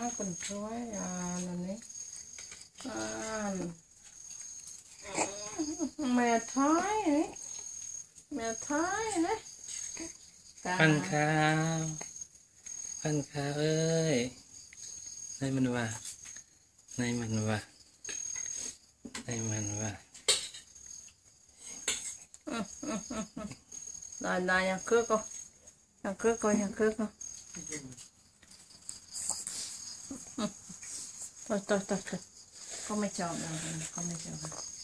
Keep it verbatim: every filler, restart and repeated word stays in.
คนช่วยอ่านอันนี้อ่านแม่ท้ายนี่แม่ท้ายนะพันข้าวพันข้าวเอ้ยในมันว่าในมันว่าในมันว่าได้ได้ยังคือก็ยังคือก็ยังคือก็ต่อต่อต่อก็ไม่ชอบนะก็ไม่ชอบ